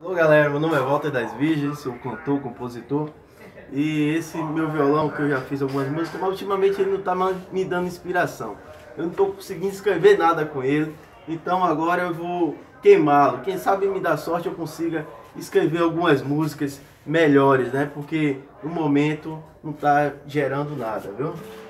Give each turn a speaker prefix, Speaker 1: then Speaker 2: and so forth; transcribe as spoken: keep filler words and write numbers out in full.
Speaker 1: Olá galera, meu nome é Walter das Virgens, sou cantor, compositor. E esse meu violão que eu já fiz algumas músicas, mas ultimamente ele não está me dando inspiração. Eu não estou conseguindo escrever nada com ele, então agora eu vou queimá-lo. Quem sabe me dá sorte eu consiga escrever algumas músicas melhores, né? Porque no momento não está gerando nada, viu?